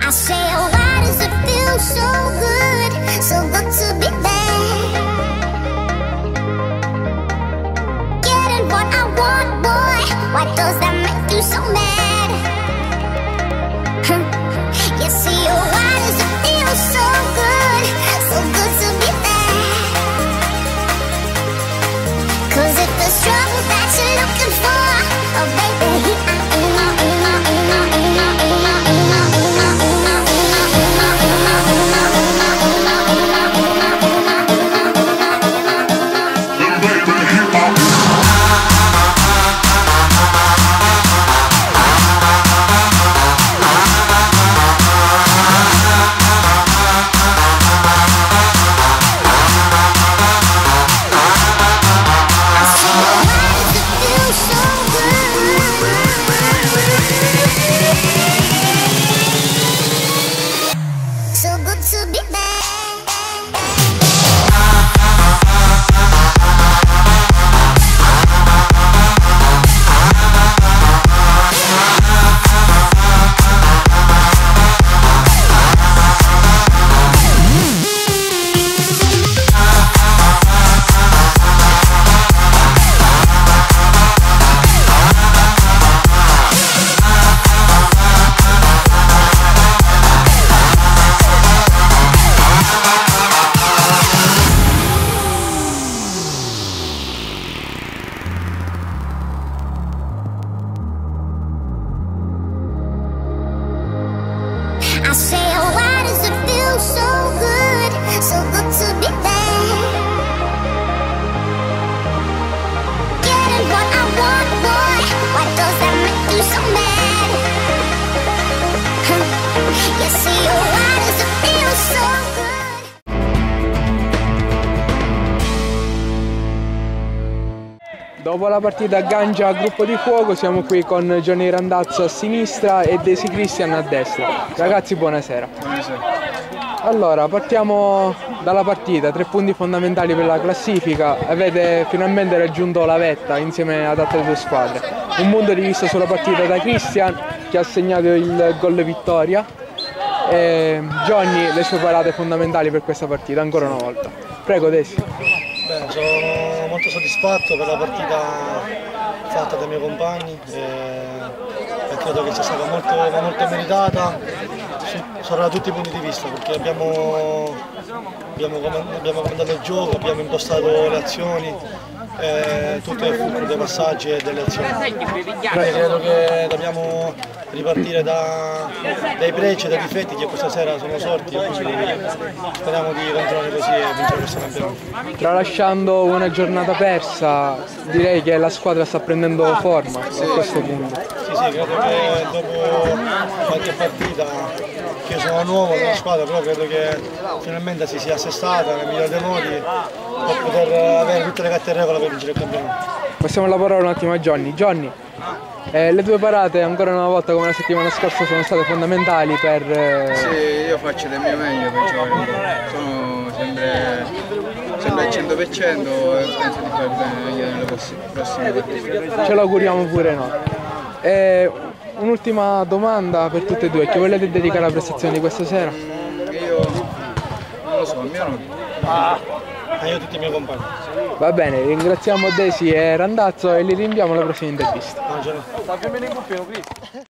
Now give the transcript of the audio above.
I say, oh, why does it feel so good to be there? Getting what I want, boy, why does that make you so mad? You see, oh, why does it feel so good to be there? 'Cause if there's trouble that you're looking for, oh baby, here I am. So good to be back. I say, oh, why does it feel so good to be there? Getting what I want, boy, why does that make you so mad? You see, oh, why does it feel so good? Dopo la partita aggancia a gruppo di fuoco siamo qui con Johnny Randazzo a sinistra e Daisy Christian a destra. Ragazzi, buonasera. Buonasera. Allora, partiamo dalla partita, 3 punti fondamentali per la classifica. Avete finalmente raggiunto la vetta insieme ad altre 2 squadre. Un punto di vista sulla partita da Christian, che ha segnato il gol vittoria. E Johnny, le sue parate fondamentali per questa partita, ancora una volta. Prego, Daisy. Bene, sono molto soddisfatto per la partita fatta dai miei compagni e credo che sia stata molto meritata da tutti i punti di vista, perché abbiamo comandato il gioco, abbiamo impostato le azioni, tutto è frutto dei passaggi e delle azioni. Credo che dobbiamo ripartire dai pregi e dai difetti che questa sera sono sorti, e quindi speriamo di continuare così e vincere questo campionato. Tralasciando una giornata persa, direi che la squadra sta prendendo forma a questo punto. Sì, credo che dopo qualche partita, che io sono nuovo nella squadra, però credo che finalmente si sia assestata nel migliore dei modi per poter avere tutte le carte in regola per vincere il campionato. Passiamo a lavorare un attimo a Johnny. Johnny, le 2 parate ancora una volta come la settimana scorsa sono state fondamentali per... Sì, io faccio del mio meglio, sono sempre al 100% e penso di fare bene meglio nelle prossime partite. Ce l'auguriamo pure noi. Un'ultima domanda per tutte e due, che volete dedicare alla prestazione di questa sera? Io non lo so, a mio nonno. E io tutti i miei compagni. Va bene, ringraziamo Daisy e Randazzo e li rinviamo alla prossima intervista. Buongiorno.